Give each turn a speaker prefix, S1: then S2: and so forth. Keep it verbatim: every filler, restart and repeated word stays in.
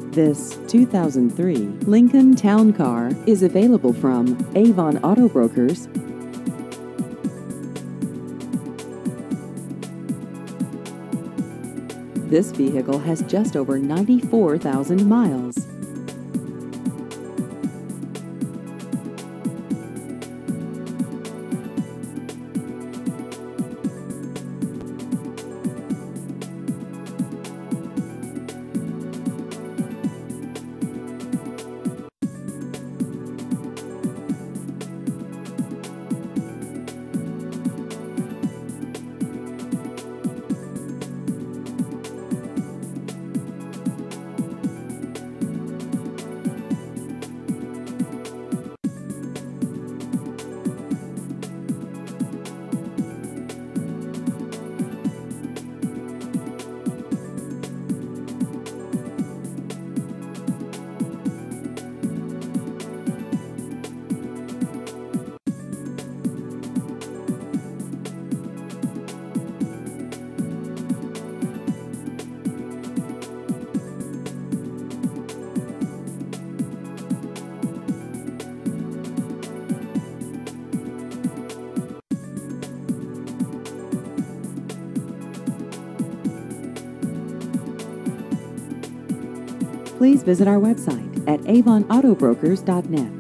S1: This two thousand three Lincoln Town Car is available from Avon Auto Brokers. This vehicle has just over ninety-four thousand miles. Please visit our website at avon auto brokers dot net.